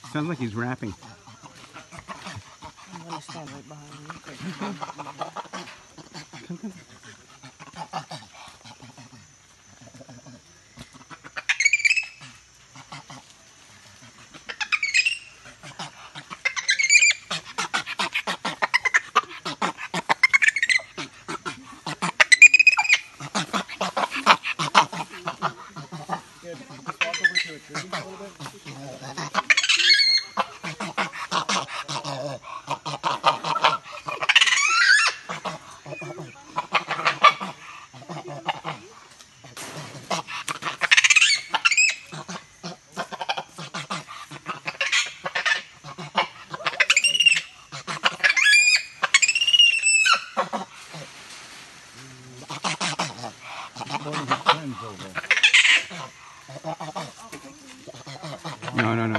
Sounds like he's rapping. I'm gonna stand right behind you. Come. Good. Just walk over to a tree a little bit. No.